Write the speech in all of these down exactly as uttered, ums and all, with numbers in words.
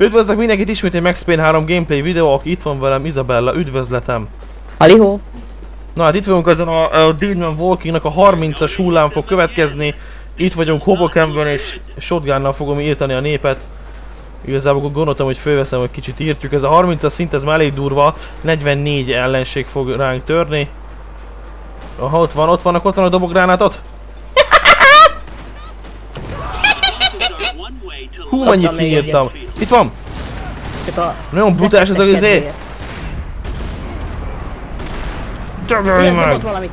Üdvözlök mindenkit ismét egy Max Payne három gameplay videó, aki itt van velem, Izabella, üdvözletem! Halihó! Na hát itt vagyunk ezen a, a Deadman Walkingnak a harmincas hullám fog következni. Itt vagyunk Hobokenben és shotgunnal fogom írtani a népet. Igazából gondoltam, hogy fölveszem, hogy kicsit írtjuk. Ez a harmincas szint, ez már elég durva. negyvennégy ellenség fog ránk törni. Aha, ott van, ott vannak, ott van a dobogránátot. Hú, mennyit kiírtam. Itt van! Nagyon brutális ez az izé. Dögölj meg!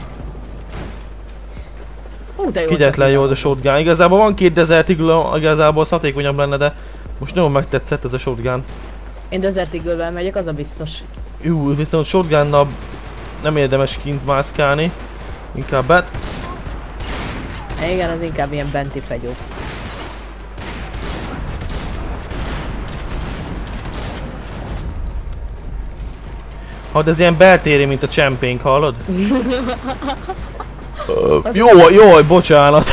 Kegyetlen jó az a shotgun. Igazából van két Desert Eagle, igazából az hatékonyabb lenne, de most nagyon megtetszett ez a shotgun. Én Desert Eagle-vel megyek, az a biztos. Jú, viszont shotgunnal nem érdemes kint mászkálni. Inkább bet. Igen, az inkább ilyen benti fegyó. Hát ez ilyen beltéri, mint a csempénk, hallod? Jó, jó, bocsánat.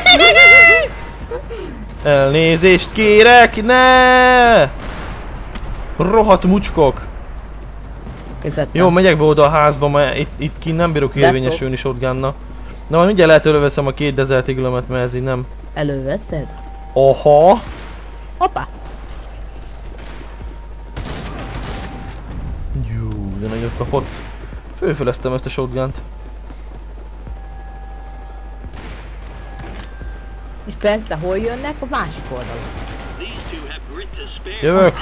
Elnézést kérek, ne! Rohadt mucskok. Köszönöm. Jó, megyek be oda a házba, mert itt, itt kint nem bírok érvényesülni shotgunnal. Na, majd mindjárt lehet előveszem a két Desert Eagle-ömet, mert ez így nem... Előveszed? Aha! Hoppá! Jú, de nagyot kapott. Fölföleztem ezt a shotgunt. És persze, hol jönnek? A másik oldalon. Jövök!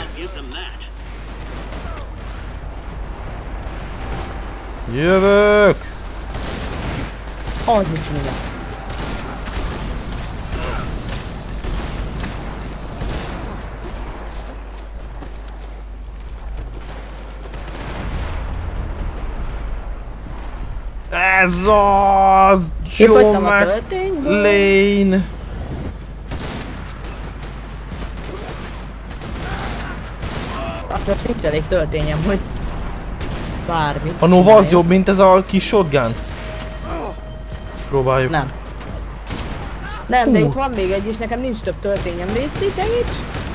Jövök! Az mit csinál? Ez az! Joe McLean! Akkor nincs elég töltényem, hogy bármi. A Nova az jobb, mint ez a kis shotgun? Próbáljuk. Nem. Nem, uh. de Uh. itt van még egy is, nekem nincs több töltényem. Légy, segíts!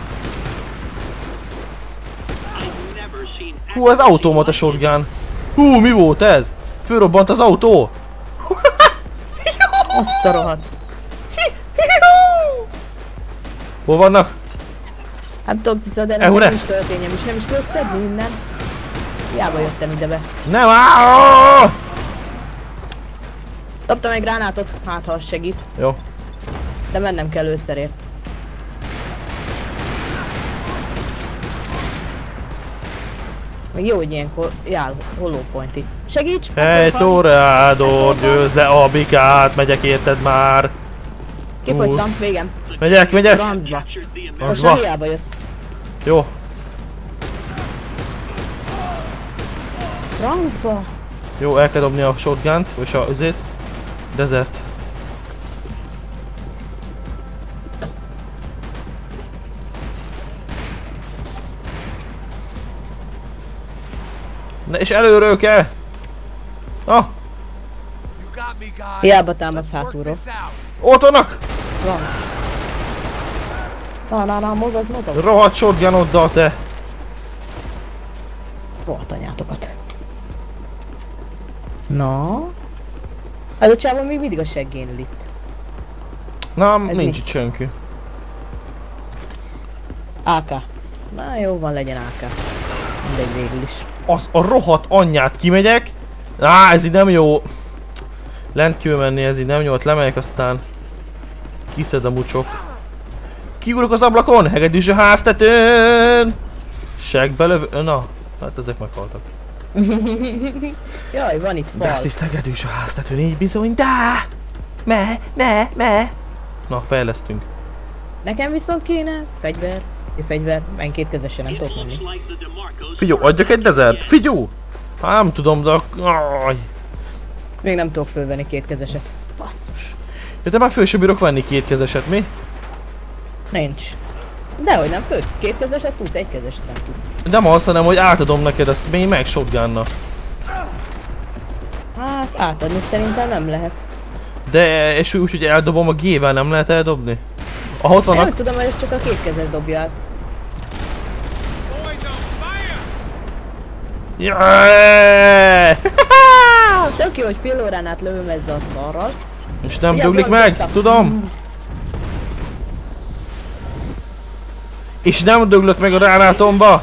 Hú, ez automata shotgun. Hú, mi volt ez? Fölrobbant az autó! Azt a rohadt. Hol vannak? Hát tudom, cica, de nekem nincs töltényem is, nem is tudok szedni innen. Hiába jöttem ide be. Nem áll! Dobtam egy gránátot, hát ha az segít. Jó. De mennem kell őszerért. Még jó, hogy ilyenkor jár hollow point itt. Segíts! Hey Toreador, győzd le a bikát, megyek érted már. Kifogytam, végem. Megyek, megyek! Francba. Most Francba. hiába jössz. Jó. Francba. Jó, el kell dobni a shotgunt, és a üzét. Desert. Ne, és előről kell! Ah! Hiába támadsz hátulról. Ott vannak! Van. Na, na, na, mozog, mozog. Rohadt shotgunoddal te! Rohadt anyátokat. Na? Ez a csávon még mindig a seggén ül itt. Na, ez nincs mi? itt senki. á ká. Na jó van, legyen á ká. Mindegy végül is. Az a rohadt anyját kimegyek. Á, ez így nem jó. Lent kell menni, ez így nem jó, ott lemegyek, aztán kiszed a mucsok. Kiugrok az ablakon, hegedűs a háztetőn! Segbe lövő... Na, hát ezek meghaltak. Jaj, van itt fal. De azt hegedűs a háztetőn, így bizony, de! Me, me, me! Na, fejlesztünk. Nekem viszont kéne fegyver. Egy fegyver, menj kétkezesen, nem tudok menni. Figyó, adjak egy Desert, figyó! Hát nem tudom, de... Aj. Még nem tudok fölvenni kétkezeset. Basszus. Ja, de már föl sem bírok venni kétkezeset, mi? Nincs. Dehogy nem föl, kétkezeset tudsz, egykezeset nem tudsz. Nem azt, hanem hogy átadom neked ezt még meg shotgunnal. Hát átadni szerintem nem lehet. De és úgy, hogy eldobom a G-vel, nem lehet eldobni? Ah, ott vannak. Én úgy tudom, hogy ez csak a kétkezes dobja át. Jaj! Tök jó, hogy fél órán át lövöm ezzel a szarral. És nem döglik meg, tudom. És nem döglök meg a ránátomba.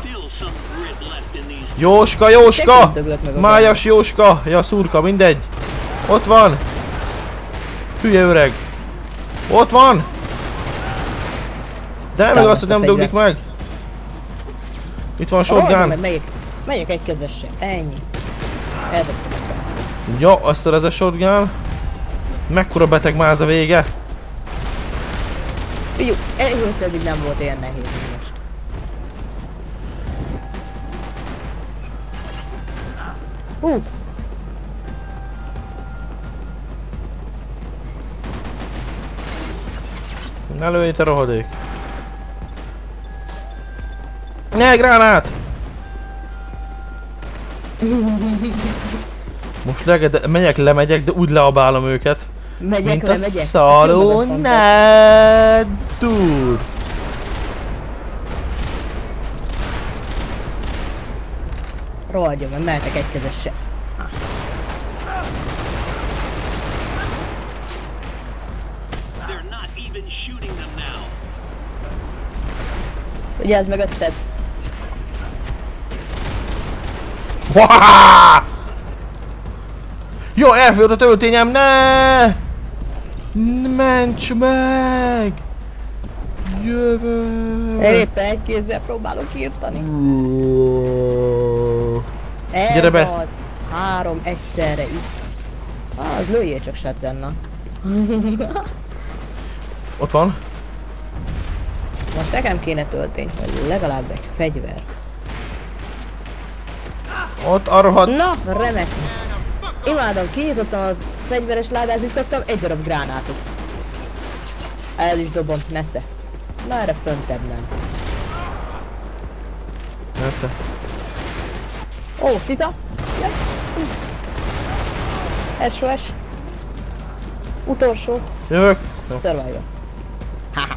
Jóska, Jóska! Májas Jóska! Ja, szurka, mindegy. Ott van. Hülye öreg. Ott van. De meg azt, hogy nem döglik meg. Itt van shotgun. Megyek, megyek egy kezessel. Ennyi. Eldobtam. Jó, azt ez a shotgun. Mekkora beteg máz a vége. Jó, egész eddig nem volt ilyen nehéz most. Uh. Ne lőj te rohadék. Ne, gránát! Most leged, megyek, lemegyek, de úgy leabálom őket. Megyek, mint le, a megyek. szalonádur. Rohadjon, mert mehetek egy kezesse. Ugye ez mögötted? Jó, elfogyott a töltényem, ne! Ments meg! Jövök! Én éppen egy kézzel próbálok írtani. Ez Gyere be. az. Három egyszerre is. Ah, az lőjél csak shotgunnal. Ott van. Most nekem kéne töltény, vagy legalább egy fegyver. Ott a rohadt. Na, remek. Imádom, kinyitottam a fegyveres ládát, és kaptam egy darab gránátot. El is dobom, nesze. Na erre föntebb nem. Nesze. Ó, tita! Jaj! es o es. Utolsó. Jövök. Jó. Survival. Haha.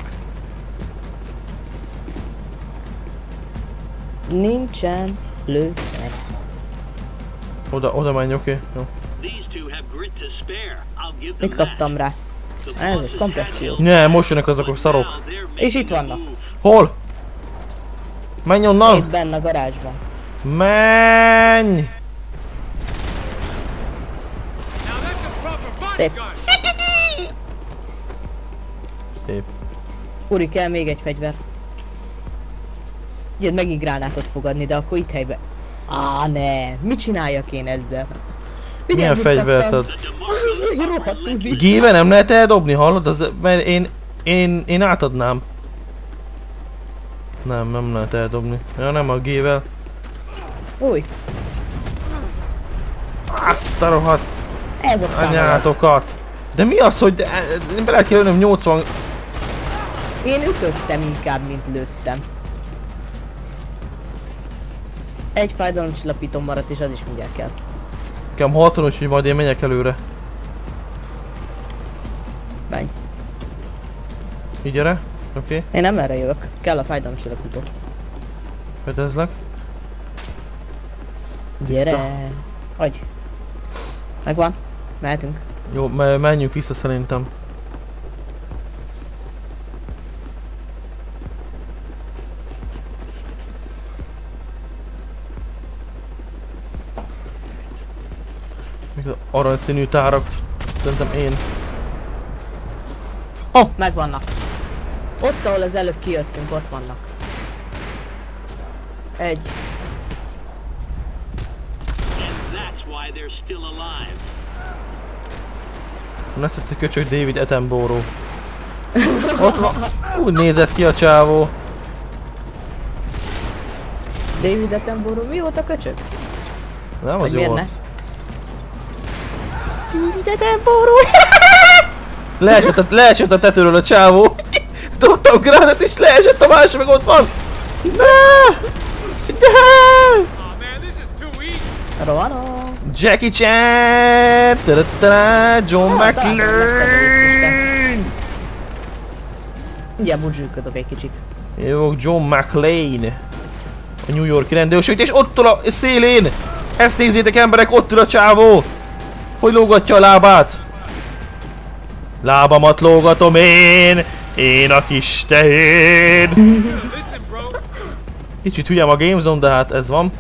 Nincsen lőszer. Oda, oda menj, oké. Okay. Jó. Mit kaptam rá? Ez egy kompresszió. Ne, most jönnek azok a szarok. És itt vannak. Hol? Menj Itt onnan! benne a garázsban. Menj! Szép. Szép. Úri, kell még egy fegyver. Ugye megint gránátot fogadni, de akkor itt helyben. Á, ne! Mit csináljak én ezzel? Milyen fegyvert ad? Rohadt Uzi. Gével nem lehet eldobni, hallod? Az, mert én, én, én átadnám. Nem, nem lehet eldobni. Ja, nem a gével. Új, Azt a rohadt ez a támadás. anyátokat. De mi az, hogy de, én bele kell lőnöm nyolcvan... Én ütöttem inkább, mint lőttem. Egy fájdalomcsillapító maradt, és az is mindjárt kell. Nekem hatvan, úgyhogy majd én megyek előre. Menj. Így gyere. Oké. Okay. Én nem erre jövök. Kell a fájdalomcsillapító. Fedezlek. Gyere! Adj! Megvan. Mehetünk. Jó, me menjünk vissza szerintem. Még az aranyszínű tárak. Szerintem én. Ó, oh, megvannak. Ott, ahol az előbb kijöttünk, ott vannak. Egy. Nem ezt a köcsög David Attenborough. Ott van. Úgy nézett ki a csávó. David Attenborough, mi volt a köcsög? Nem az Vagy jó miért volt. ne? David Attenborough. Leesett a, leesett a tetőről a csávó. Dobtam gránát és leesett a másik, meg ott van. Ne! Ne! Rohanó! Jackie Chan! Ta-da-ta-da! John McClane! Ugye budzsülködök egy kicsit. Jó, John McClane. A New York-i rendőrség, és ott ül a szélén! Ezt nézzétek emberek, ott ül a csávó! Hogy lógatja a lábát? Lábamat lógatom én! Én a kis tehén! Kicsit hülyem a Gamezone, de hát ez van.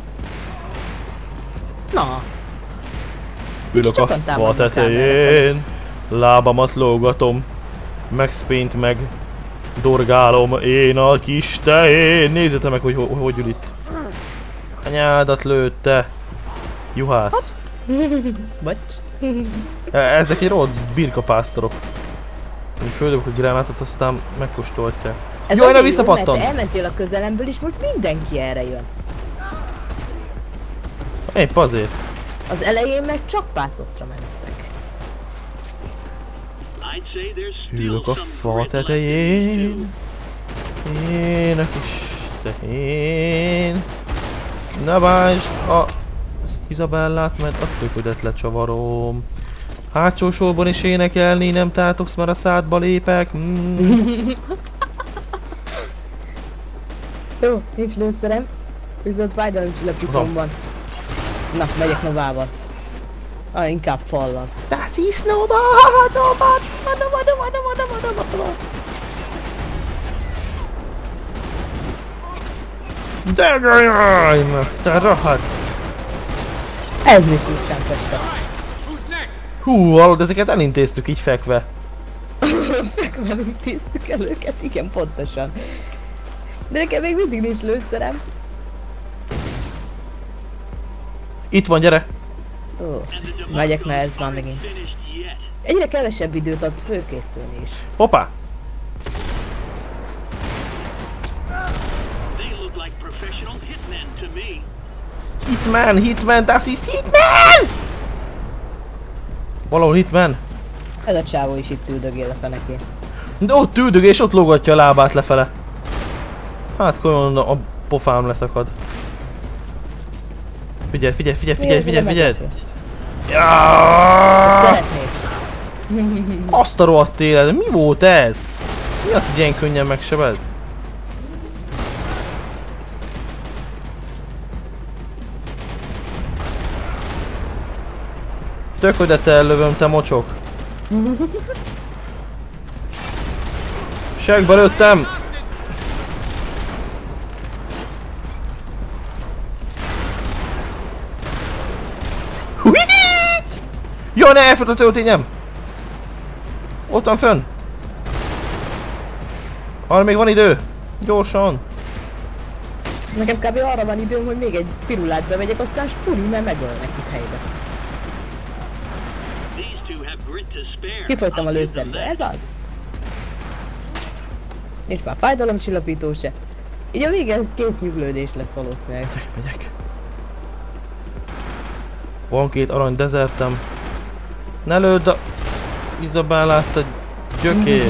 Na, Ülök a fa tetején, lábamat lógatom, Max Payne-t meg dorgálom, én a kis tehén. Nézzétek meg, hogy hogy, hogy ül itt. Anyádat lőtte. Juhász. bocs. Ezek egy rohadt birkapásztorok. Földök a gránátot, aztán megkóstolták. Jaj, ne visszapattant! Elmentél a közelemből, és most mindenki erre jön. Épp azért. Az elején meg csak pászoszra mentek. Ülök a fa tetején, én a kis tehén. Ne bántsd a Izabellát, mert a töködet lecsavarom. Hátsó sorban is énekelni nem tátogsz, mert a szádba lépek. Mm. Jó, nincs lőszerem. Viszont fájdalomcsillapítom van. Na, megyek Novával. Ah, inkább fallal. Das ist Nova! Nova! Nova! Nova! Nova! Nova! Nova! Nova! De jaj, te rohadt! Ez mi furcsán feste. Hú, hallod, ezeket elintéztük így fekve. Fekve intéztük el őket, igen, pontosan. De nekem még mindig nincs lőszerem. Itt van, gyere! Ó, megyek, mert ez van megint. Egyre kevesebb időt ad fölkészülni is. Hoppá! Hitman, Hitman, das ist Hitman! Valahol Hitman. Ez a csávó is itt üldögél a fenekén. De ott üldög és ott lógatja a lábát lefele. Hát komolyan a pofám leszakad. Figyelj, figyelj, figyelj, figyelj, figyelj, figyelj! Szeretnék. Azt a rohadt élet, mi volt ez? Mi az, hogy ilyen könnyen megsebez? Töködet ellövöm, te mocsok! Segbe lőttem! Jaj, ne elfogad a töltényem! Ott van fönn! Arra még van idő! Gyorsan! Nekem kb. Arra van időm, hogy még egy pirulát bevegyek, aztán spuri, mert megölnek itt helybe. Kifogytam a lőszerből, ez az? Nincs már fájdalomcsillapító se. Így a vége ez kész nyuglődés lesz valószínűleg. Megyek. Van két arany dezertem. Ne lőd a Izabellát, a gyökér.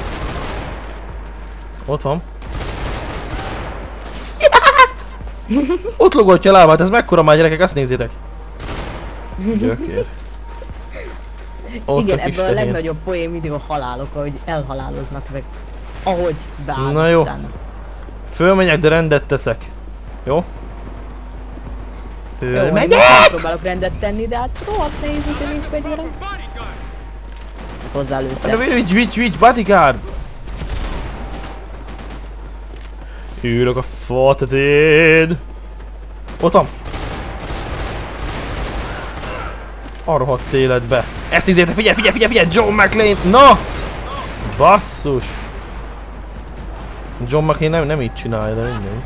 Ott van. Ott logoltja a lábát, ez mekkora már gyerekek, azt nézzétek. Gyökér. Ott igen, a kis ebből a tehén. legnagyobb poén mindig a halálok, ahogy elhaláloznak meg. Ahogy beállnak. Na jó. Utána. Fölmegyek, de rendet teszek. Jó? Jó, Fölmegyek! én próbálok rendet tenni, de hát rohadt nehéz, hogy nincs fegyverem. Hozzá lőszer. Vics, vics, vics, bodyguard! Ülök a fa tetején. Ott van! A rohadt életbe. Ezt nézzétek, figyelj, figyelj, figyelj, figyelj, John McClane! Na! Basszus! John McClane nem, nem így csinálja, de minden.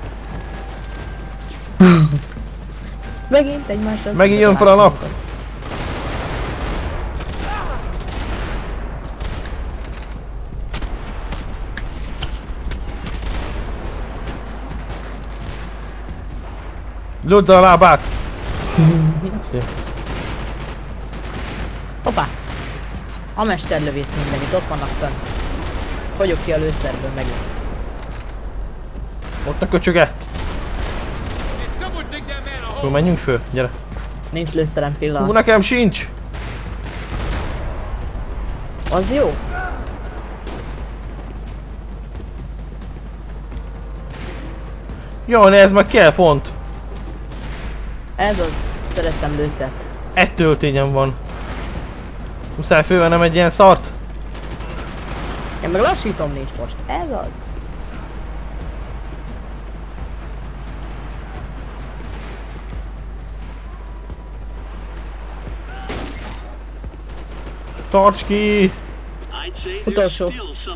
Megint egymásra. Megint jön fel a nap! Lőd a lábát! Hoppá! A mesterlövész mindenit, ott vannak fönn. Fogyok ki a lőszerből megint. Ott a köcsöge! Hú, menjünk föl, gyere! Nincs lőszerem pillanat. Hú, nekem sincs! Az jó? Jaj, ez meg kell pont. Ez az. Szerettem lőszert. Egy töltényem van. Muszáj fölvennem egy ilyen szart. Én meg lassítom nincs most. Ez az. Tarts ki! Utolsó.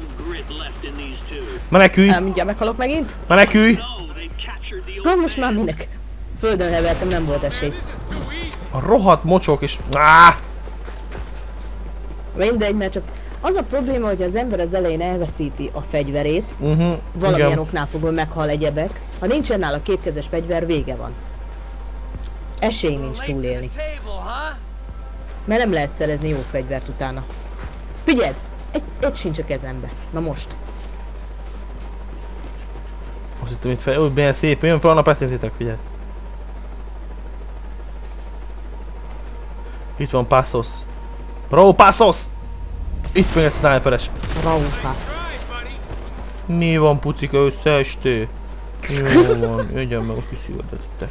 Menekülj! Nem, mindjárt meghalok megint. Menekülj! Na most már minek? Földön hevertem, nem volt esély. A rohadt mocsok is... Áh! Mindegy, mert csak az a probléma, hogy az ember az elején elveszíti a fegyverét, Uh-huh, valamilyen igen. oknál fogva meghal egyebek. Ha nincsen nála kétkezes fegyver, vége van. Esély nincs túlélni. Mert nem lehet szerezni jó fegyvert utána. Figyeld! Egy, egy sincs a kezembe. Na most. Most itt mit fel... Úgy, milyen szép, jön fel a nap, ezt nézzétek, figyelj. Itt van Passos. Raúl Passos! Itt még egy sniperes. Rauha. Mi van, pucika, összeestél? Jó van, jöjjön meg a kis szüldette.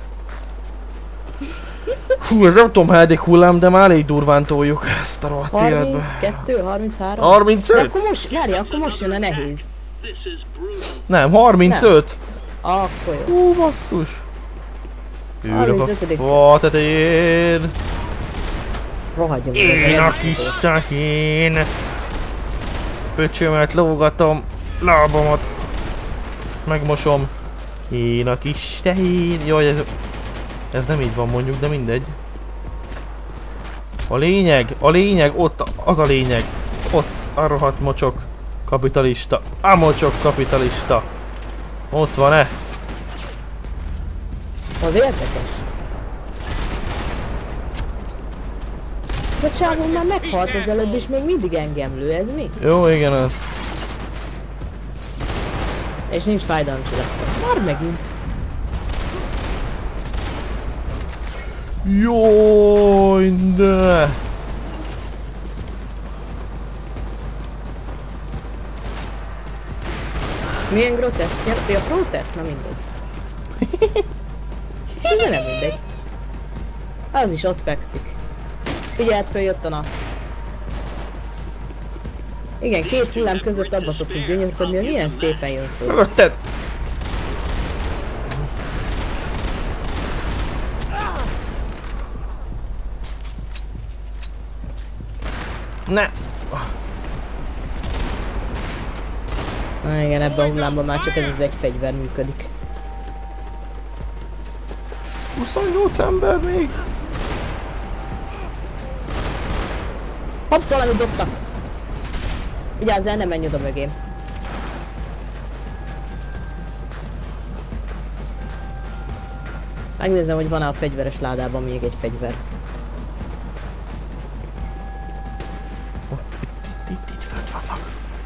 Fú, ez nem tudom, hányadik hullám, de már elég durván toljuk ezt a rohadt életbe. harminckettő, harminchárom. De harmincöt? akkor most, várja, akkor most jön a nehéz. Nem, harmincöt? Akkor jó. Hú, basszus. Ülök a harmincötödik. fa tetején. Rohadjon. Én a kis tahén. Pöcsömet lógatom, lábamat megmosom. Én a kis tehén. Jaj, ez, ez nem így van mondjuk, de mindegy. A lényeg, a lényeg, ott az a lényeg. Ott a rohadt mocsok kapitalista. A mocsok kapitalista. Ott van-e? Az érdekes. A csávon már meghalt az előbb, és még mindig engem lő, ez mi? Jó, igen, ez. És nincs fájdalomcsillapot. Már megint. Jaj, de. Milyen groteszk? Ja, a protest? Na mindegy. De nem mindegy. Az is ott fekszik. Figyeld, följött a nap. Igen, két hullám között abba szoktunk gyönyörködni, hogy milyen szépen jön föl. Mögötted! Ne! Na igen, ebben a hullámban már csak ez az egy fegyver működik. huszonnyolc ember még! Hopp, valamit dobtak! Vigyázz el, ne menj oda mögém. Megnézem, hogy van-e a fegyveres ládában még egy fegyver. Itt, itt, itt fönt vannak.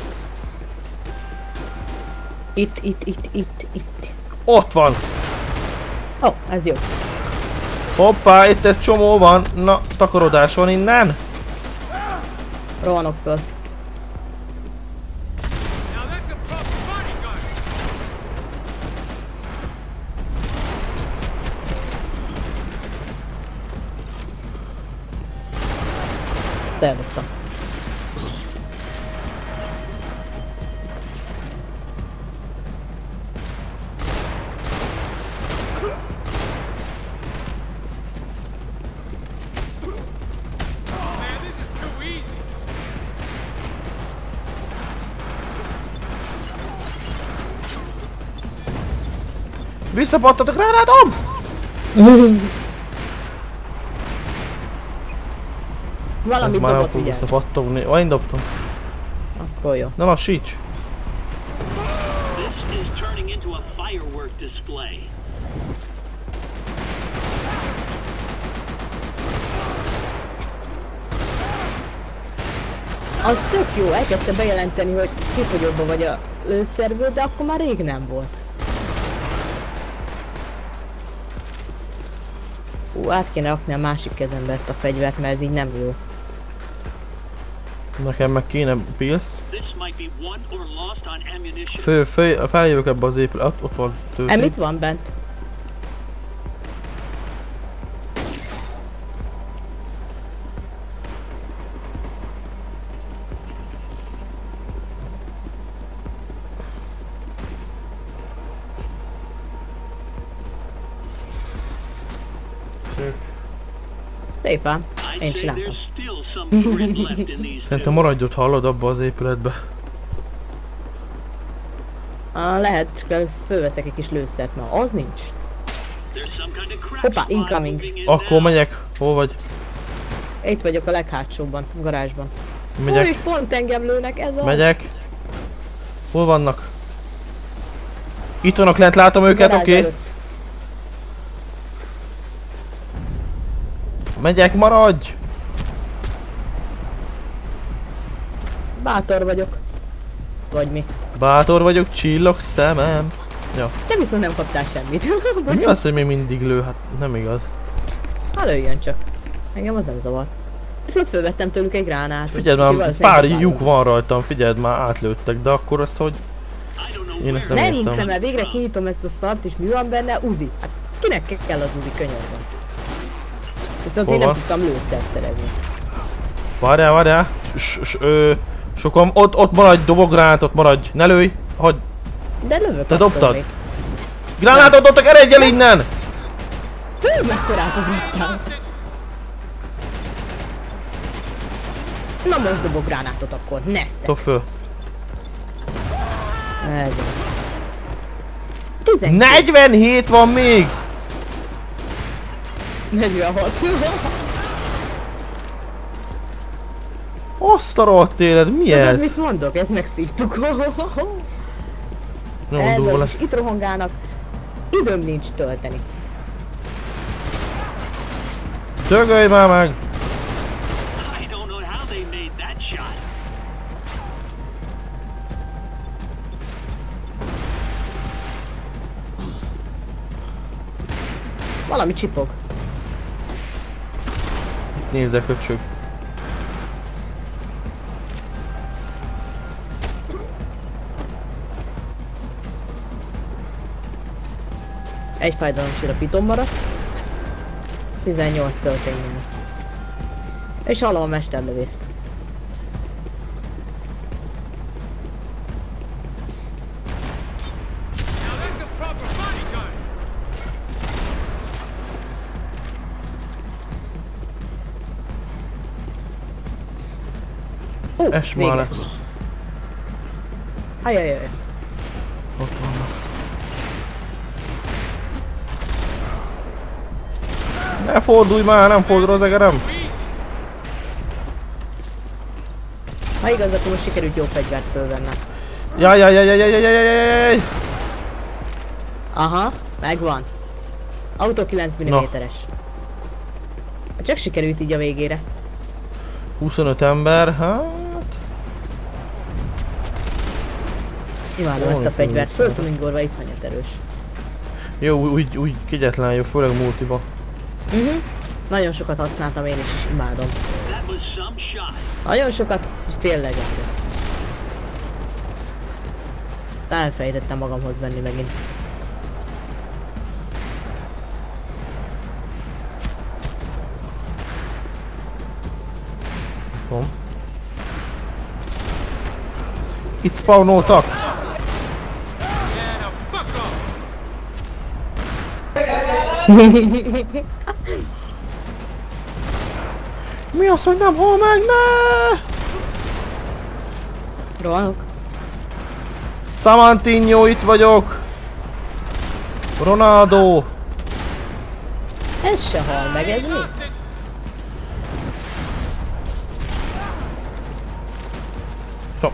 Itt, itt, itt, itt, itt. Ott van! Ó, oh, ez jó. Hoppá, itt egy csomó van. Na, takarodás van innen. Rohanok föl. Eldobtam. Visszapattatok rá, látom! Ez Valamit már nem dobott, fog ugye? visszapattogni. Ó, én dobtam. Akkor jó. Ne lassíts! This is turning into a firework display. Az tök jó, elkezdte bejelenteni, hogy kifogyottba vagy a lőszerből, de akkor már rég nem volt. Ú, át kéne rakni a másik kezembe ezt a fegyvert, mert ez így nem jó. Nekem meg kéne pills. This might be won or lost on ammunition. Fő, fő, feljövök ebbe az épület. Ott, ott van tőti. Emit van bent? Szépen. Én I'd say csináltam. there's still some grit left in these Szerintem two. maradj ott, hallod, abba az épületbe. Ah, lehet, csak fölveszek egy kis lőszert, na az nincs. There's some kind of crack Hoppá, spot incoming. moving in Akkor now. megyek. Hol vagy? Itt vagyok a leghátsóban, a garázsban. Megyek. Új, pont engem lőnek, ez a... Megyek. Hol vannak? Itt vannak lent, látom őket, garázs oké. Okay. előtt. Megyek, maradj! Bátor vagyok. Vagy mi? Bátor vagyok, csillog szemem. Ja. Te viszont nem kaptál semmit. Mi az, hogy még mindig lő? Hát nem igaz. Ha lőjön csak. Engem az nem zavar. Viszont fölvettem tőlük egy gránát. Figyeld már, pár lyuk van rajtam, figyeld már, átlőttek, de akkor azt, hogy I don't know én ezt where nem Ne értem. rincem el, végre kinyitom ezt a szart, és mi van benne? Uzi. Hát kinek kell az Uzi könyörben? Viszont Hol én nem van? tudtam lőszert szerezni. Várjál, várjál. S, s, ö, sokan, ott, ott maradj, dobok gránátot, maradj, ne lőj. Hagyj. De lövök Te attól dobtad? még. Gránátot dobtak, eredj el innen! Hű, mekkorát ugrottam. Na most dobok gránátot akkor, neztek. Dob föl. Ez az. tizenkét. negyvenhét van még! negyvenhat. Azt a rohadt élet, mi Tudod, ez? mit mondok? Ezt megszívtuk. Nagyon durva Ez lesz. itt rohangálnak. Időm nincs tölteni. Dögölj már meg! I don't know how they made that shot. Valami csipog. Nézzek, köcsög. Egy fájdalomcsillapítom maradt. tizennyolc tölténynél. És hallom a mesterlövészt. Hú, Es vége. már le. Ajajaj. Ott vannak. Ne fordulj már, nem fordul az egerem. Ha igaz, akkor most sikerült jó fegyvert fölvennem. Jaj, jaj, jaj, jaj, jaj, jaj, jaj, jaj, jaj. Aha, megvan. Autó kilenc milliméteres. Csak sikerült így a végére. huszonöt ember, hát... Imádom Ó, ezt a fegyvert, jó, föl tudunk gorva, iszonyat erős. Jó, úgy, úgy kegyetlen jó, főleg multiba. Mhm. Uh-huh. Nagyon sokat használtam én is, és imádom. That was some shot. Nagyon sokat, és féllegettem. Elfelejtettem magamhoz venni megint. Van. Itt spawnoltak! Mi az, hogy nem hol meg, ne! Rohanok. Samantinho, itt vagyok! Ronaldo! Ez se hal meg, ez mi? Jó.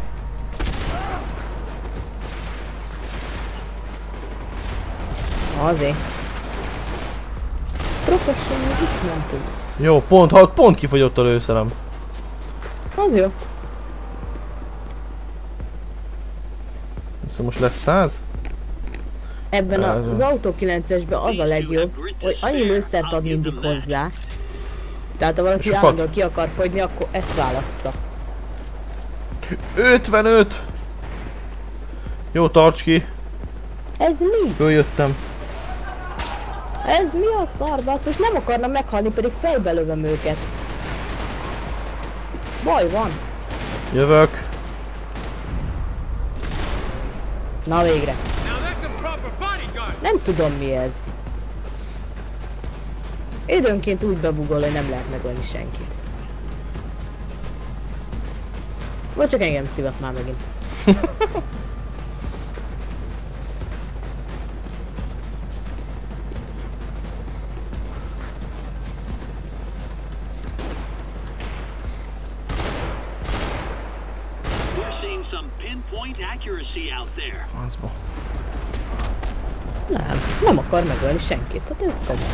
Azért. Professional, mit nem tud. Jó, pont, ha pont kifogyott a lőszerem. Az jó. Szóval most lesz száz? Ebben a, Ez az Autó kilencesben az a legjobb, hogy annyi lőszert ad mindig hozzá. Tehát ha valaki Sokat. állandóan ki akar fogyni, akkor ezt válassza. ötvenöt! Jó, tarts ki! Ez mi? Följöttem. Ez mi a szar, basszus? Nem akarna meghalni, pedig fejbe lövöm őket. Baj van. Jövök. Na végre. Nem tudom mi ez. Időnként úgy bebugol, hogy nem lehet megölni senkit. Vagy csak engem szívat már megint. Azba. Nem, nem akar megölni senkit, hát ez komoly.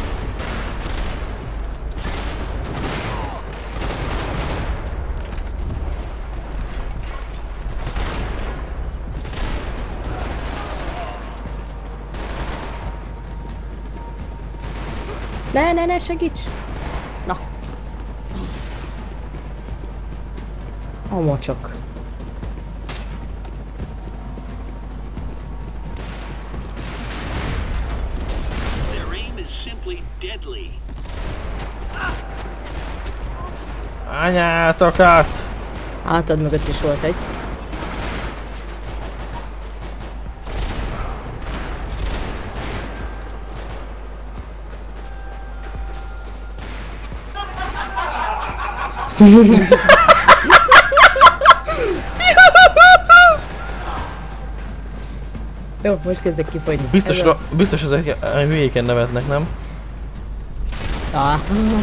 Ne, ne, ne, segíts! Na. A mocsok. Anyátokat! Hátad mögött is volt egy. Jó, most kezdek kifogyni. Biztos, a, biztos ezek a hülyéken nevetnek, nem? Ah.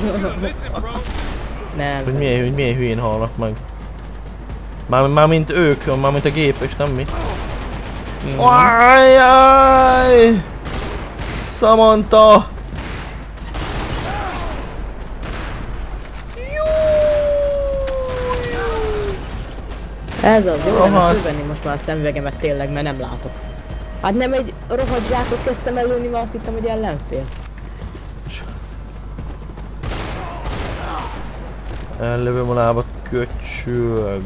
Nem. Hogy milyen, hogy milyen hülyén halnak meg. Már, már mint ők, már mint a gép, és nem mi. Mm. Ajjaj! Samantha! Ez az, jó lenne Rohadt. fölvenni most már a szemüvegemet tényleg, mert nem látok. Hát nem egy rohadt zsákot kezdtem előni, mert azt hittem, hogy ellenfél. Ellövöm a lábat, köcsög.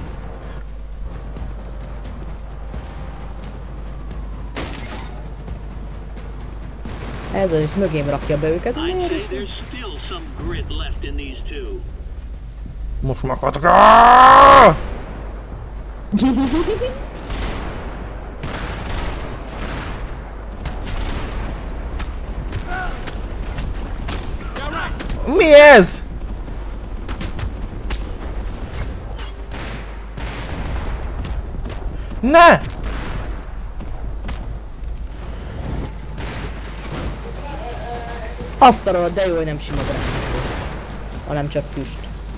Ez az is mögém rakja be őket. Most meghaltak. Aaaaaaah! Mi ez? Ne! Azt a rohadt, de jó, hogy nem sima gránát, hanem csak füst.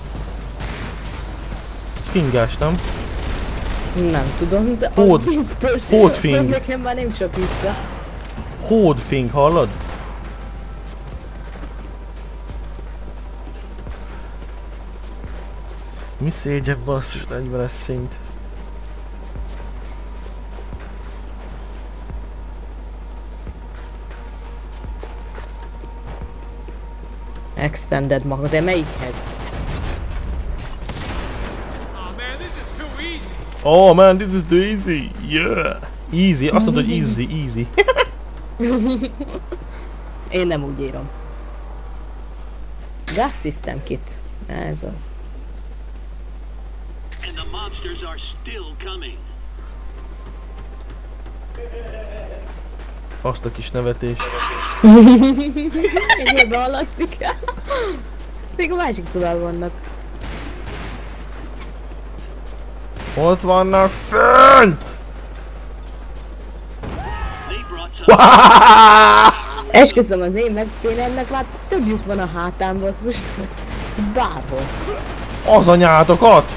Fingás, nem? Nem tudom, de Hód. az biztos, Hódfing. hogy nekem már nem sok vissza. Hódfing, hallod? Mi szégyek basszus, egyben ez szint. Extended mag, de melyikhez? Oh man, this is too easy. Yeah. Easy, azt mondod, hogy easy, easy. Én nem úgy írom. Gas System Kit. Ez az. And the monsters are still coming. Azt a kis nevetés. Egyébben hallatszik. Még a másik szobában vannak. Ott vannak fönt! They brought some Esküszöm, az én megszénemnek már több lyuk van a hátán, basszus. Bárhol. Az anyátokat!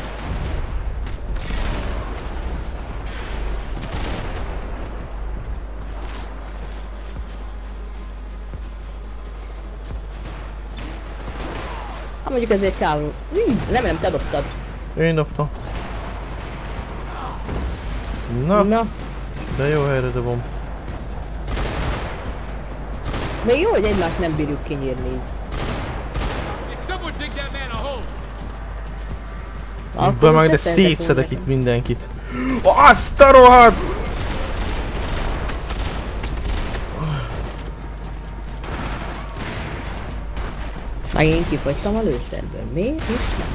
Hát mondjuk ezért kávul. Remélem te dobtad. Én dobtam. Na, Na. de jó helyre dobom. Még jó, hogy egymást nem bírjuk kinyírni így. Be meg, de szétszedek itt mindenkit. Azt a rohadt! Megint kifogytam a lőszerből. Mi? Is nem.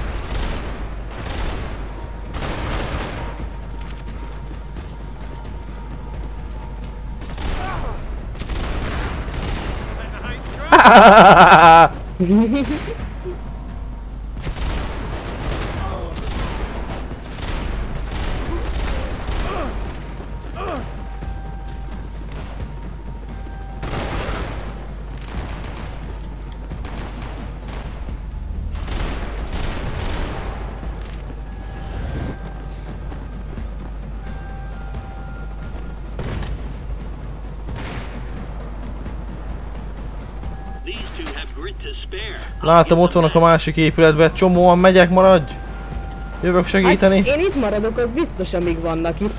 Látom, ott vannak a másik épületben, csomóan megyek, maradj! Jövök segíteni. Hát, én itt maradok, az biztos, amíg vannak itt.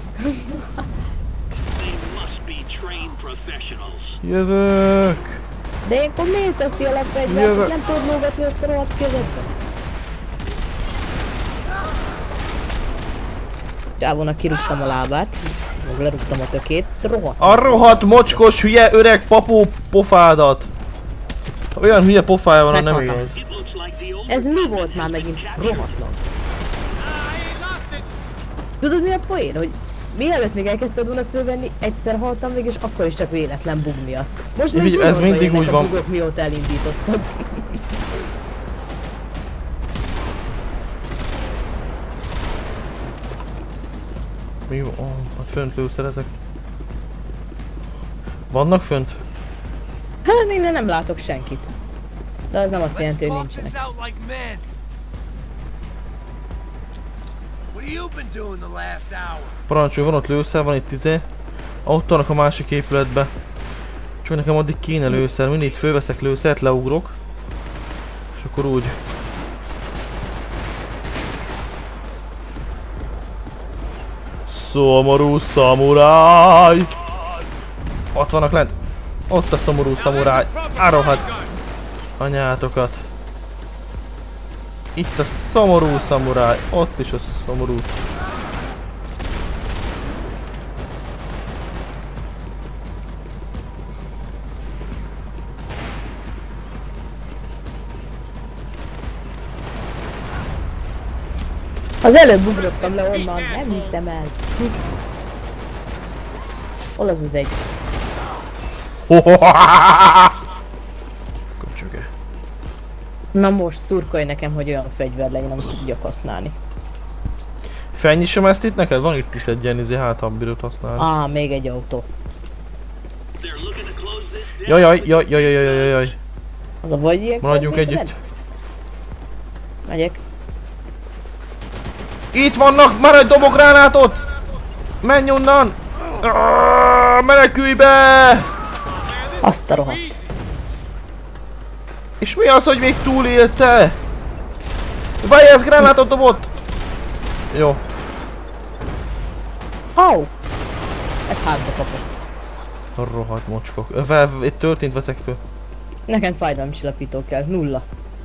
Jövök! De én akkor miért teszi a legfegyvert, hogy nem tudod lógatni azt a rohadt kezedbe? Csávónak kirúgtam a lábát, meg lerúgtam a tökét, rohadt. A rohadt mocskos hülye öreg papó pofádat! Olyan hülye pofája van, nem igaz. Ez mi volt már megint? Rohatlan. Tudod mi a poén? Hogy mielőtt még elkezdted volna fölvenni, egyszer haltam még, és akkor is csak véletlen bug miatt. Most még így, ez mindig úgy van. Bugok, mióta elindítottam. Mi van? Oh, hát fönt lőszerezek. Vannak fönt? Hát én nem látok senkit. De az nem azt jelenti, hogy nincsenek. Parancsolj, van ott lőszer, van itt izé. Ott vannak a másik épületbe. Csak nekem addig kéne lőszer, mindig itt fölveszek lőszert, leugrok. És akkor úgy. Szomorú szamuráj! Ott vannak lent. Ott a szomorú szamuráj. Árohat anyátokat. Itt a szomorú szamuráj. Ott is a szomorú. Az előbb ugrottam le onnan, nem hiszem el. Hol az az egy? Köcsöge. Na most szurkolj nekem, hogy olyan fegyver legyen, amit tudjak használni. Felnyissam ezt itt neked? Van itt is egy ilyen izé, hát ha bírod használni. Á, még egy autó. Jajaj, jaj, jaj, jaj, jaj, jaj, jaj. Az a vagy ilyen. Maradjunk együtt. Megyek. Itt vannak, már egy dobogránátot! Menj onnan! Aaaaaaah, menekülj be! Azt a rohadt. És mi az, hogy még túlélte? Várj, ez gránátot dobott! Jó. Au! Ez hátba kapott. A rohadt mocskok. Ö, itt történt, veszek föl. Nekem fájdalomcsillapító kell, nulla.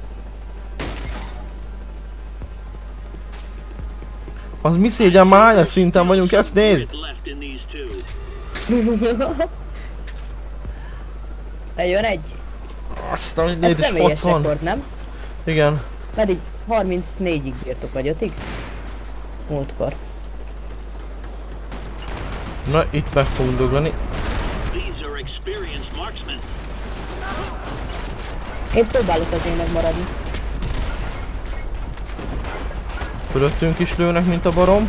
Az mi szégyen, már hányas szinten vagyunk, ezt nézd! Eljön egy. Azt a Ez személyes rekord, nem? Igen. Pedig harmincnégyig bírtok, vagy ötig? Múltkor. Na, itt meg fogunk dögleni. Én próbálok azért megmaradni. Fölöttünk is lőnek, mint a barom.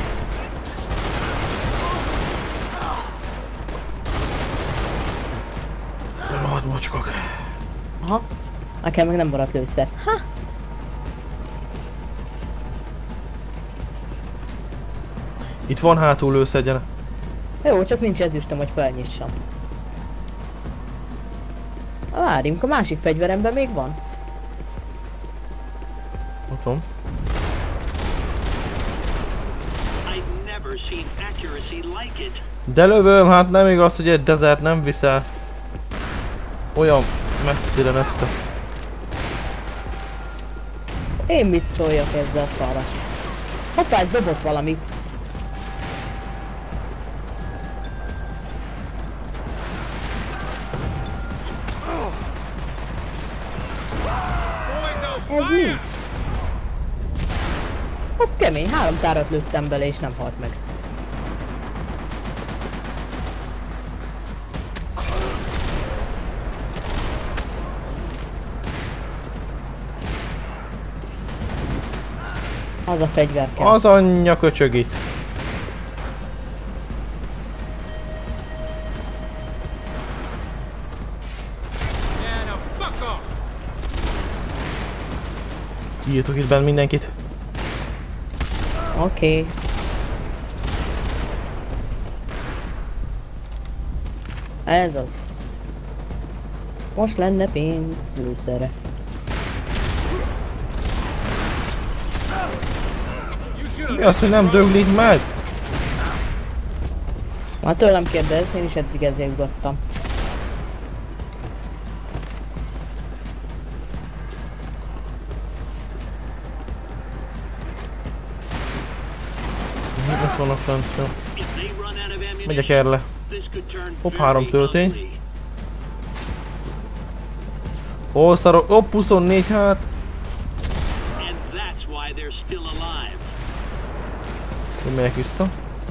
Rohadt mocskok. Aha. Nekem meg nem maradt lőszer. Ha! Itt van hátul lőszer, gyere. Jó, csak nincs ezüstöm, hogy felnyissam. Várjunk, a másik fegyveremben még van. Ott van. De lövöm, hát nem igaz, hogy egy desert nem viszel. Olyan messzire nezte. Én mit szóljak ezzel a szarra? Hoppá, ez dobott valamit. Ez mi? Az kemény, három tárat lőttem bele és nem halt meg. Az a fegyver kell. Az anyja köcsögit. Kiírtok itt bent mindenkit. Oké. Okay. Ez az. Most lenne pénz lőszerre. Mi az, hogy nem döglik meg? Már tőlem kérdez, én is eddig ezért ugattam. Ott vannak fent. Megyek erre. Hopp, három töltény. Hol szarok? Hopp, huszonnégy hát. Én megyek vissza.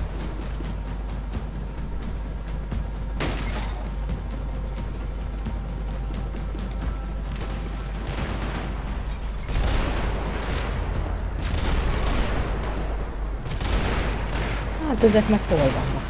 Hát ezek meg hol vannak?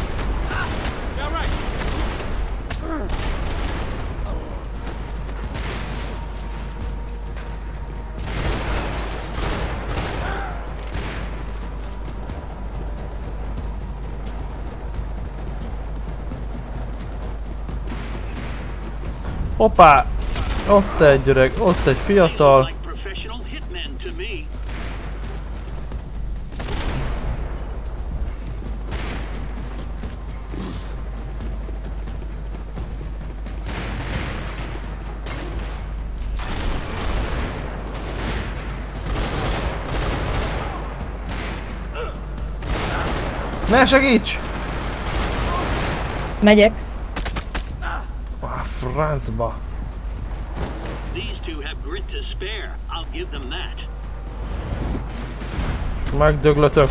Hoppá! Ott egy öreg, ott egy fiatal. Ne segíts! Megyek. Ah, francba. Megdöglötök.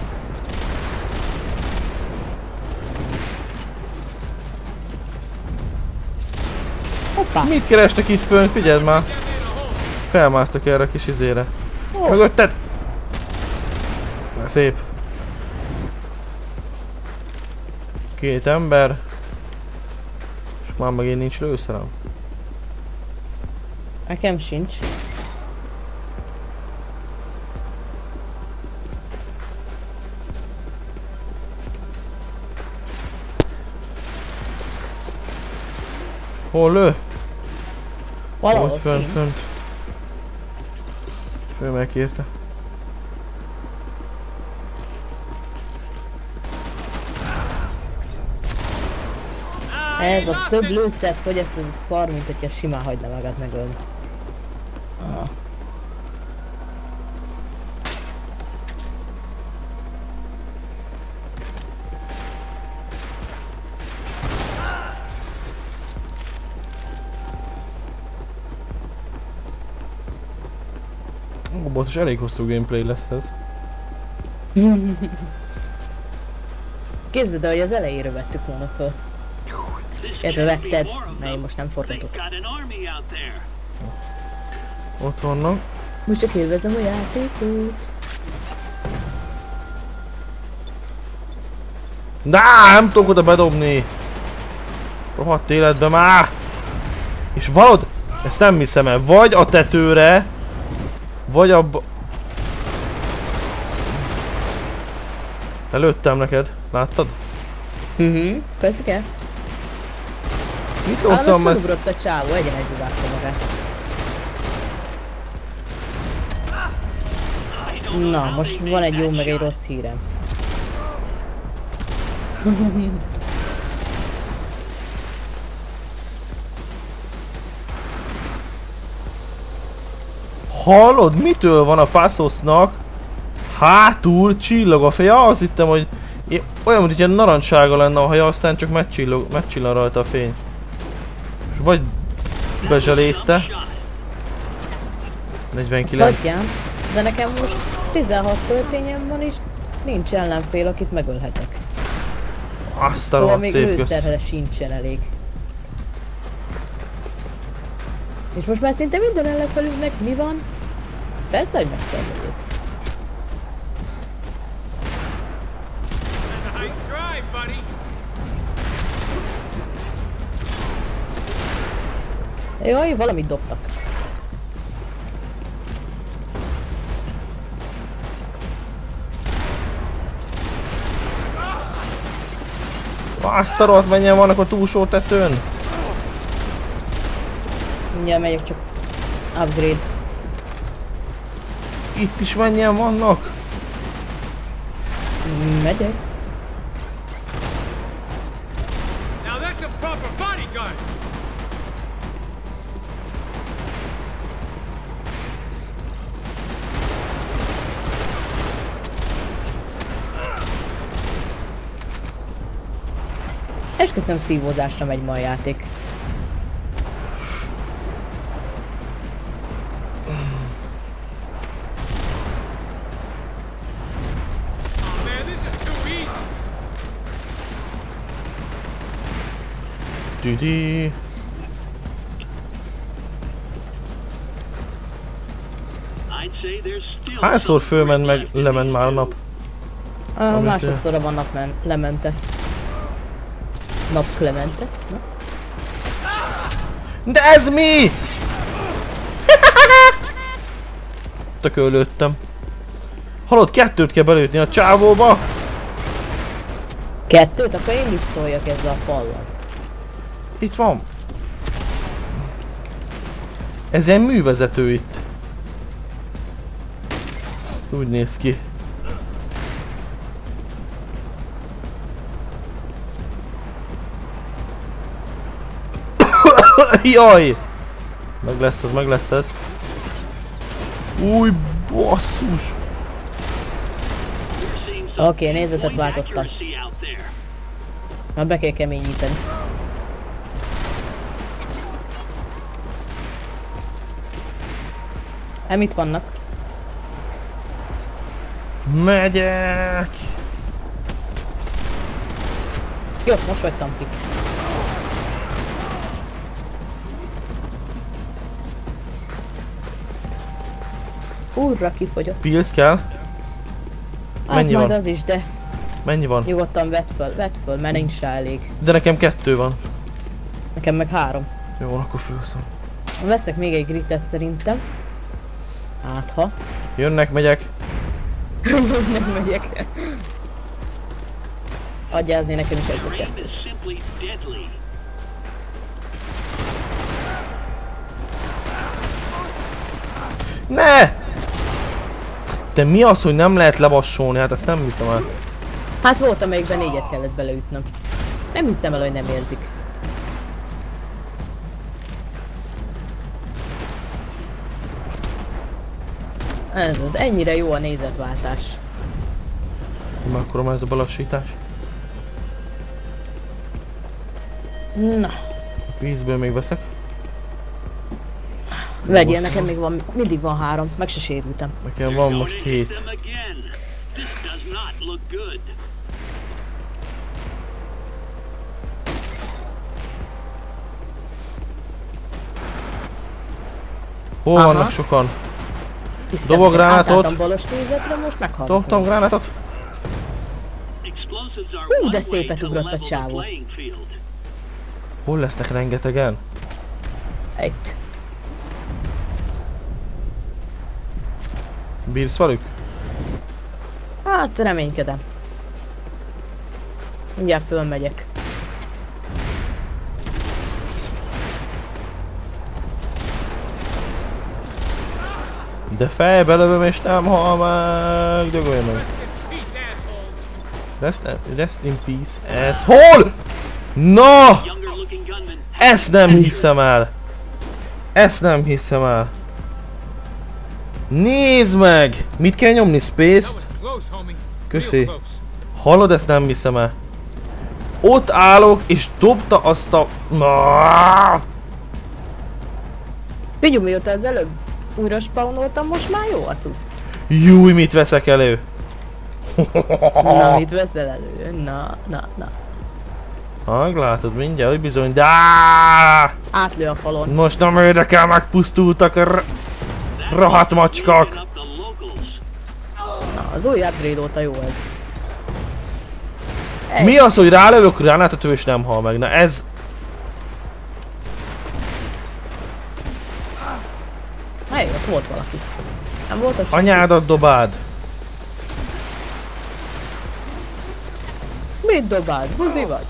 Hoppá. Mit kerestek itt fönn? Figyeld már! Felmásztak erre a kis izére. Oh. Mögötted! Na, szép. Két ember. És már megint nincs lőszerem. Nekem sincs. Hol lő? Valahol Ott fönt, kint. fönt. Fölmegyek érte. Ez a több lőszert fogyaszt, ez a szar, mint hogyha simán hagyna magát megölni. Ah. Ó, basszus, elég hosszú gameplay lesz ez. Képzeld el, hogy az elejéről vettük volna föl. Erről vetted, mert én most nem forgatok. Ott vannak. Most csak élvezem a játékot. Dá, nem tudok oda bedobni! Rohadt életbe már! És valod, ezt nem hiszem el, vagy a tetőre, vagy abba... Előttem neked, láttad? Mhm, persze. Mit Állat oszom ezt? felugrott a csávó, egyen egy dugálta magát. Na, most van egy jó meg egy rossz hírem. Hallod, mitől van a Passosnak Hátul csillog a feje, azt hittem, hogy én, olyan, mint ilyen narancsága lenne a haja, aztán csak megcsillog, megcsillan rajta a fény. És vagy bezselézte. negyvenkilenc. Szadjám, de nekem most tizenhat történjem van is, nincs ellenfél, akit megölhetek. Azt a Szóval rohadt még szép kösz. lőszerre sincsen elég. És most már szinte minden ellenfelünknek mi van? Persze, hogy megszervezés. Jaj, valamit dobtak. Azt a rohadt, mennyien vannak a túlsó tetőn? Mindjárt megyek, csak upgrade. Itt is mennyien vannak? Megyek. Now that's a proper bodyguard. Esküszöm, szívózásra megy ma a játék. Man, this is too easy. Tüdi. I'd say there's still Hányszor fölment meg, lement már a nap? A Amit, másodszorra van napmen lemente. Nap Clemente. Na? De ez mi? Tökölődtem. Hallod, kettőt kell belőtni a csávóba? Kettőt? Akkor én mit szóljak ezzel a pallal? Itt van. Ez egy művezető itt. Úgy néz ki. Jaj! Meg lesz ez, meg lesz ez. Új, basszus! Oké, okay, nézetet váltottam. Na, be kell keményíteni. Hát mit vannak? Megyek! Jó, most vagytam ki. Úrra kifogyott. Pilsz kell? Hát Mennyi majd van? az is, de Mennyi van? nyugodtan vedd föl, vedd föl, mert nincs rá elég. De nekem kettő van. Nekem meg három. Jó, akkor fölszom. Veszek még egy gritet szerintem. Hát ha. Jönnek, megyek. Nem megyek. Adjázni nekem is egy Rain kettőt. is simply deadly. Ne! De mi az, hogy nem lehet lebassolni? Hát ezt nem hiszem el. Hát volt, amelyikben négyet kellett beleütnöm. Nem hiszem el, hogy nem érzik. Ez az, ennyire jó a nézetváltás. Mekkora ez a belassítás? Na, Vízből még veszek. vegyél, nekem még van, mindig van három, meg se sérültem. Nekem van most hét. Them again. This does not look good. Hol Aha. vannak sokan? Hiszem, Dobok hogy gránátot. átálltam balos nézetre, most meghaltam. Dobtam gránátot? Explosives are Hú, de one way szépet to ugrott a level the csávó. playing field. Hol lesznek rengetegen? Itt. Bírsz velük? Hát reménykedem. Mindjárt fölmegyek. De fejbe lövöm és nem hal meg. Dögölj meg. Peace, asshole. Rest, rest in peace, asshole! No! Younger looking gunman. Ezt nem hiszem el! Ezt nem hiszem el! Nézd meg! Mit kell nyomni? Space-t? Close, homie. Köszi. Real close. Hallod, ezt nem hiszem el. Ott állok, és dobta azt a... Figyelj, mióta az előbb újra spawnoltam, most már jó a cucc. Júj, mit veszek elő? Na, mit veszel elő? Na, na, na. Meglátod mindjárt, hogy bizony, de Átlő a falon. most nem érdekel, megpusztultak a r- rohadt macskak. Na, az új upgrade óta jó ez. Egy. Mi az, hogy rálövök gránátot, ő és nem hal meg? Na ez... Hely, ott volt valaki. Nem volt az? Anyádat dobáld. Mit dobáld? Buzi vagy?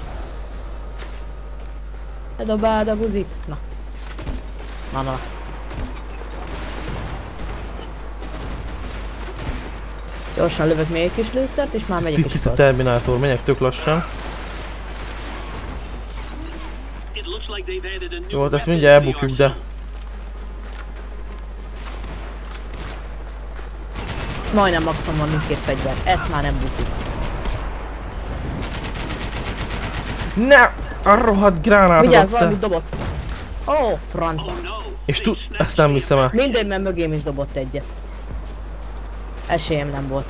Te dobáld a buzit? Na. Na, na. Gyorsan lövök még egy kis lőszert, és már megyek is Tiszta föl. Terminátor, menjek tök lassan. Jó, hát ezt mindjárt elbukjuk, de... Majdnem maximum van mindkét fegyver. Ezt már nem bukjuk. Ne! A rohadt gránátot Vigyázz, adta. valamit dobott. Ó, oh, francba. És tu... ezt nem hiszem el. Mindegy, mert mögém is dobott egyet. Esélyem nem volt.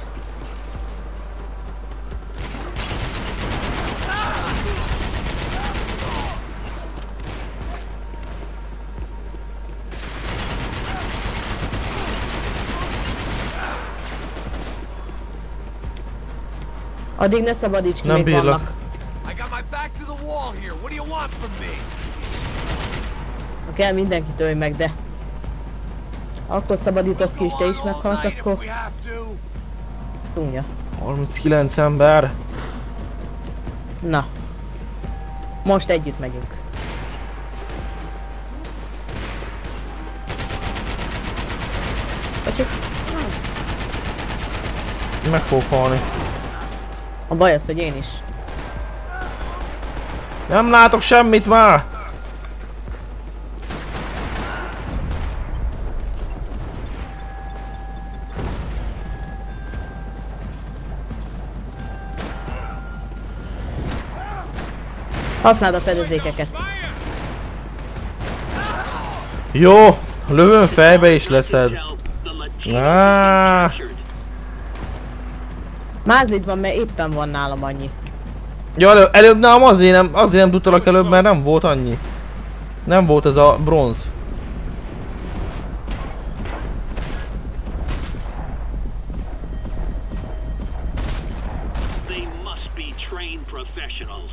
Addig ne szabadíts ki, Nem még bírlak. vannak. I got my back to the wall here. What do you want from me? Ha kell, mindenkit ölj meg, de... Akkor szabadítasz ki, és te is meghalsz, Night if akkor... we have to. Túlja. harminckilenc ember. Na. Most együtt megyünk. Vagy Meg fogok halni. a baj az, hogy én is. Nem látok semmit már! Használd a fedezékeket. Jó, lövöm fejbe is leszed. Ah, Mázlid van, mert éppen van nálam annyi. ja, elő, előbb nem, azért nem, azért nem tudtalak előbb, mert nem volt annyi. Nem volt ez a bronz. They must be trained professionals.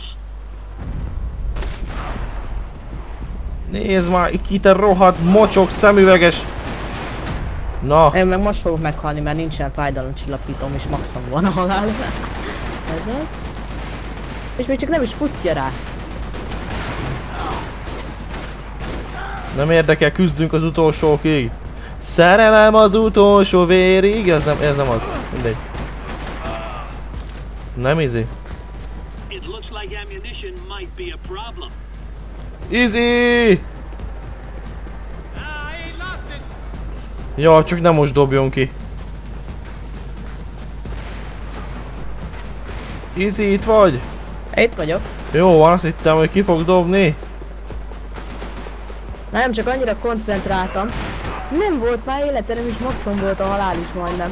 Nézd már, itt a rohadt mocsok szemüveges. Na, Én meg most fogok meghalni, mert nincsen fájdalomcsillapítom, és maximum van a halál. Ez az. És még csak nem is futja rá. nem érdekel, küzdünk az utolsókig. Szerelem az utolsó vérig, ez nem, ez nem az, mindegy. Nem easy. It looks like ammunition might be a problem. Easy! Ah, I ain't lost it. Ja, csak nem most dobjon ki. Easy, itt vagy? Itt vagyok. Jó van, azt hittem, hogy ki fog dobni. Nem, csak annyira koncentráltam. Nem volt már életerem, is maximum volt a halál is majdnem.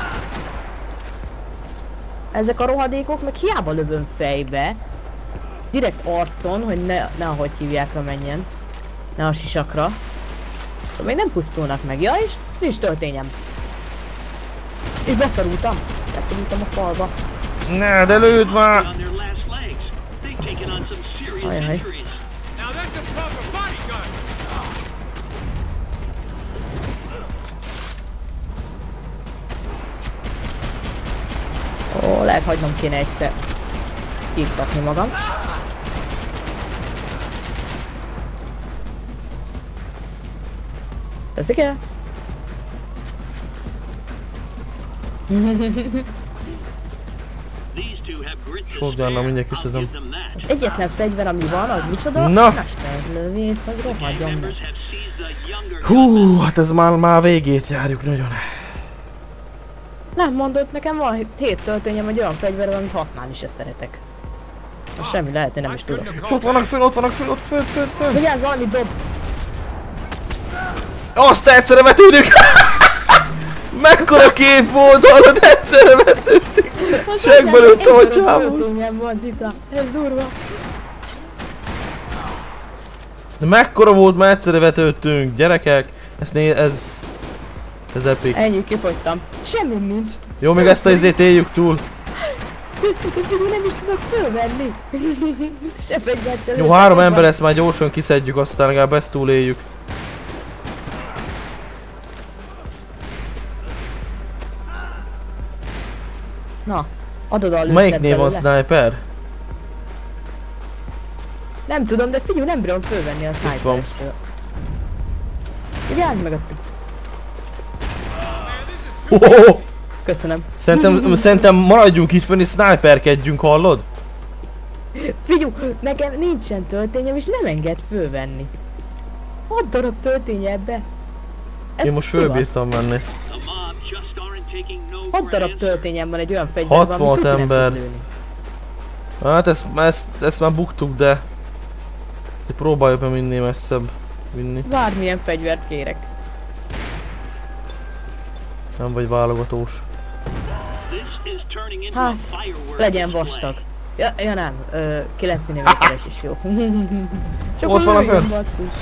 Ezek a rohadékok meg hiába lövöm fejbe. Direkt arcon, hogy ne, ne ahogy hívjákra menjen. Ne a sisakra. De még nem pusztulnak meg. Ja, és nincs töltényem. És beszorultam. Beszorultam a falba. Ne, de lőd már! On their last legs, they've taken on some serious Aye, aye. injuries. Now that's a proper body gun. Ó, lehet hagynom kéne egyszer kiktatni magam. Teszik el? These two have grit to Shotgunnal spare. mindjárt I'll kiszedem. give them that. Egyetlen fegyver, ami van, az micsoda? Na. Mesterlövész, vagy rohadjon meg. Members have seized the younger Hú, hát ez már, már végét járjuk nagyon. Nem mondott, nekem van hét töltényem egy olyan fegyver, amit használni se szeretek. Most semmi lehet, hogy nem is tudom. Ott vannak föl, ott vannak föl, ott föl, föl, föl. Vigyázz, valami dob! Azt egyszerre vetődünk! Mekkora kép volt, hallod, egyszerre vetődtünk! Seggbe lőttem a csávon! Töltényem van, cica. Ez durva. De mekkora volt, már egyszerre vetődtünk, gyerekek! Ez né... ez... Ez epic. Ennyi, kifogytam. Semmi nincs. Jó, még ezt a izét éljük túl. Nem is tudok fölvenni. Se fegyvert sem. Jó, három ember, ezt már gyorsan kiszedjük, aztán legalább ezt túléljük. Na, adod a lőszert Melyik név van belőle. sniper? Nem tudom, de figyelj, nem bírom fölvenni a Itt van. sniper-estől. Vigyázz meg a... Oh! Köszönöm. Szerintem, szerintem maradjunk itt fönn és sniperkedjünk, hallod? Figyelj, nekem nincsen töltényem és nem enged fölvenni. hat darab tölténye ebbe. Ez Én most mi van? fölbírtam menni. The mob just aren't taking no hat darab grants. töltényem van egy olyan fegyverben, hat volt tuti nem ember. tud lőni. Hát ezt, ezt, ezt már buktuk, de... Ezt próbáljuk meg minél messzebb vinni. Bármilyen fegyvert kérek. Nem vagy válogatós. This is turning into Hát, a fireworks legyen display. vastag. Ja, ja nem, ö, kilenc milliméteres is jó. Csak Ott van a fönn. basszus.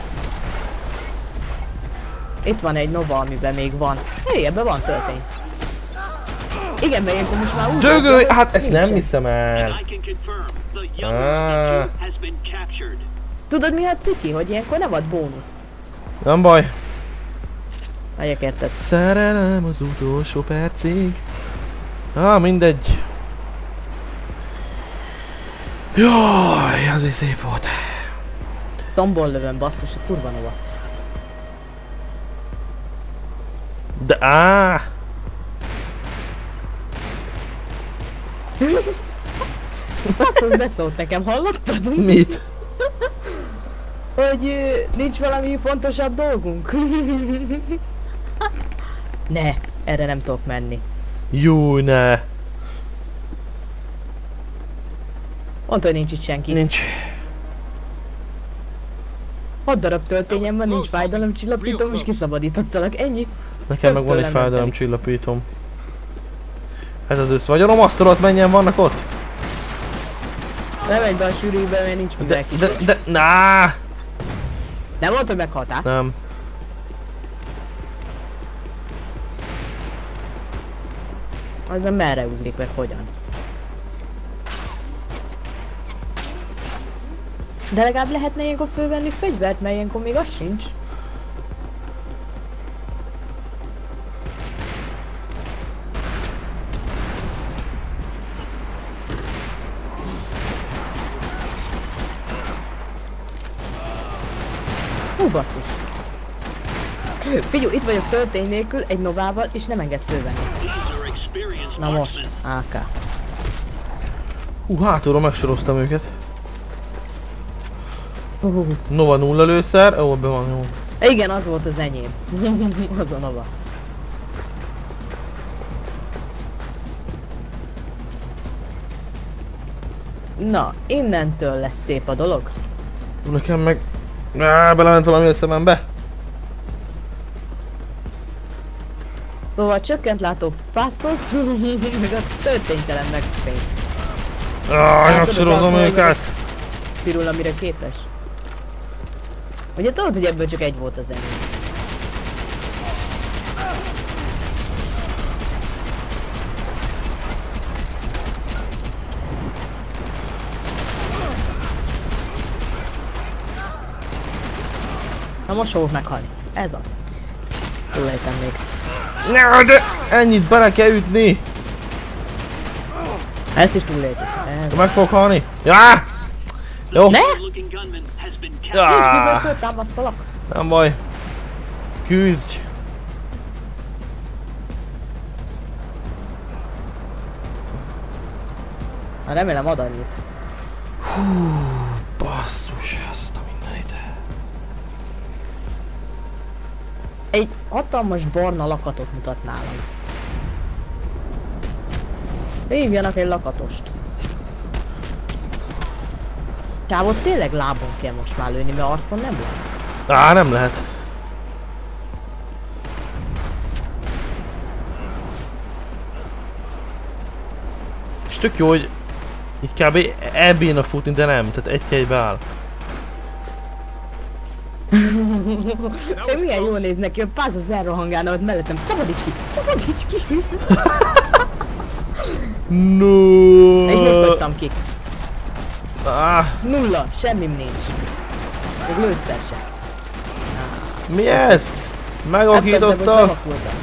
Itt van egy Nova, amiben még van. Hé, ebben van töltény. Igen, mert ilyenkor most már úgy... Dögölj! van, Hát ezt nem nincsen. hiszem el. I can confirm the young Ah. Pikachu has been captured. Tudod mi a ciki, hogy ilyenkor nem ad bónusz? Nem baj. Megyek érted. Szerelem az utolsó percig. Á, mindegy. Jaj, azért szép volt. Tombol lövöm, basszus, a kurva Nova. De á! Basszus, beszólt nekem, hallottad? Mit? Hogy ö, nincs valami fontosabb dolgunk? Ne, erre nem tudok menni. Jó, ne. Mondta, hogy nincs itt senki. Nincs. hat darab töltényem van, nincs fájdalomcsillapítom, és kiszabadítottalak, ennyi. Nekem meg van egy Tőlem fájdalom mentek. csillapítom. Ez az összvagyonom, azt tudod, mennyien vannak ott? Nem menj be a sűrűbe, mert nincs De, mivel kis. de, de, na. Nem volt, hogy meghaltál? Nem. Az nem merre ugrik, meg hogyan. De legalább lehetne ilyenkor fölvenni fegyvert, mert ilyenkor még az sincs. Hú, basszus. Figyelj, itt vagyok töltény nélkül, egy Novával, és nem enged fölvenni. These are experienced Na most, marksmen. á ká. Hú, hátulról megsoroztam őket. Uh, Nova nulla lőszer, ó, be van, jó. igen, az volt az enyém. Az a Nova. Na, innentől lesz szép a dolog. Nekem meg... Á, belement valami a szemembe. Szóval csökkent látó passzosz, meg a történtelen megfény. Á, megsorozom őket. Pirul, amire képes. Ugye tudod, hogy ebből csak egy volt az enyém. Na most fogok meghalni. Ez az. Túléltem még. Na, de ennyit bele kell ütni. Ezt is túléltük. Ez. Meg fogok halni. Ja! Jó, Ne! Looking gunman has been captured. Ah. Kiből támasztalak? nem baj. Küzdj. Hát remélem ad annyit. Basszus, ezt a mindenit. Egy hatalmas barna lakatot mutat nálam. Hívjanak egy lakatost. Csávot tényleg lábon kell most már lőni, mert arcon nem lehet. Á, nem lehet. És tök jó, hogy így kb. Elbírna futni, de nem. Tehát egy helybe áll. Ő milyen jól néz neki, hogy Paz az elrohangálna ott mellettem. Szabadíts ki! Szabadíts ki! No. És még hagytam ki. Ah, Nulla, semmim nincs. Még lőszer sem. mi ez? Megakította?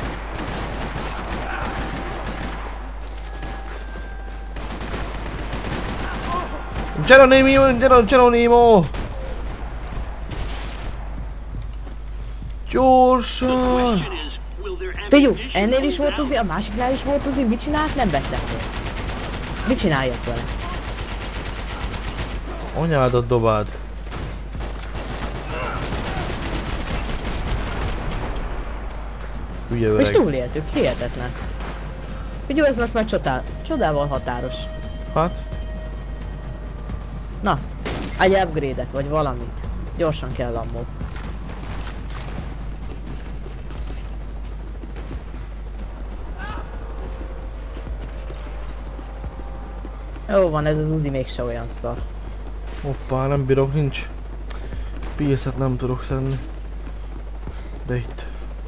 Geronimo, Geron- Geronimo! Gyorsan! Figyú, ennél is volt uzi, a másiknál is volt uzi, mit csinált? Nem vettem fel. Mit csináljak vele? Anyádat dobáld. Hülye És öreg. túléltük, hihetetlen. Figyú, ez most már csodál, csodával határos. Hát? Na, egy upgrade-et, vagy valamit. Gyorsan kell ammó. Jó van, ez az uzi mégse olyan szar. Hoppá, nem bírok, nincs. Pilszet nem tudok szedni. De itt.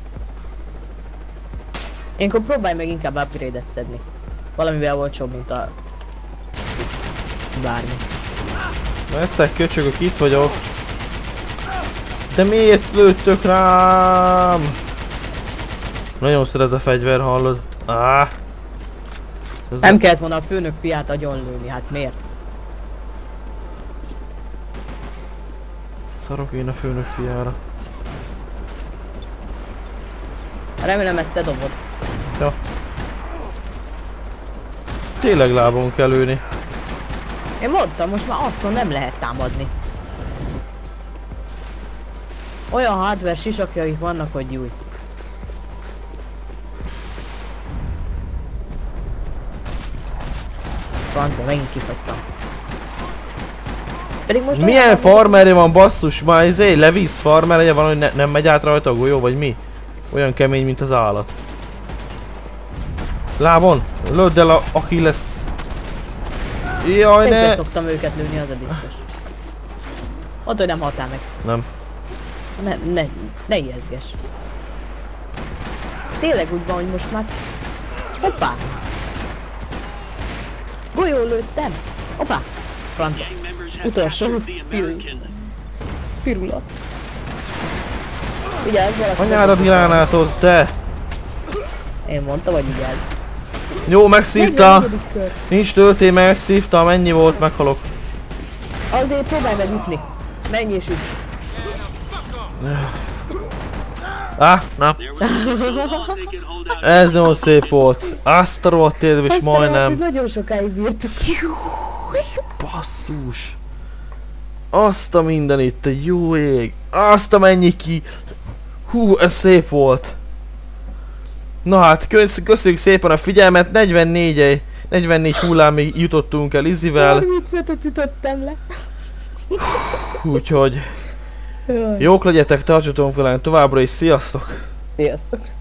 Ilyenkor próbálj meg inkább upgrade-et szedni. Valamivel olcsóbb, mint a... bármi. Na ezt egy köcsögök, itt vagyok. De miért lőttök rám? Nagyon szar ez a fegyver, hallod? Áh! Ez Nem kellett volna a főnök fiát agyonlőni, hát miért? Szarok én a főnök fiára. Remélem ezt te dobod. Ja. Tényleg lábon kell lőni. Én mondtam, most már arcon nem lehet támadni. Olyan hardware sisakjaik vannak, hogy júj. Francba, megint kifagytam. Pedig most Milyen olyan- farmerje van basszus? Már izé, levisz farmerje van, hogy ne, nem megy át rajta a golyó, vagy mi? Olyan kemény, mint az állat. Lábon! Lőd el a Achilles! Jaj, Többet ne! szoktam őket lőni, az a biztos. Mondd, hogy nem haltál meg. Nem. Ne, ne, ne ijeszges. Tényleg úgy van, hogy most már... Hoppá! Golyó lőttem! Hoppá! Francia. Utolsó pirul. Pirula. Vigyázz, valaki... Anyádat gránátoz, de! Én mondtam, hogy vigyázz. Jó, megszívta! negyvenedik kör. Nincs tölté, megszívta, mennyi volt, meghalok. Azért próbálj meg ütni. Menj és üt. Á, na. Ez nagyon szép volt. Azt a rohadt élve is majdnem. Nagyon sokáig bírtuk. Basszus. Azt a minden itt, a jó ég. Azt a mennyi ki. Hú, ez szép volt. Na hát, kösz, köszönjük szépen a figyelmet. negyvennégy, negyvennégy hullámig jutottunk el Izzivel. harmincötöt ütöttem le. Úgyhogy Jaj. jók legyetek, tartsatok velem továbbra is. Sziasztok! Sziasztok.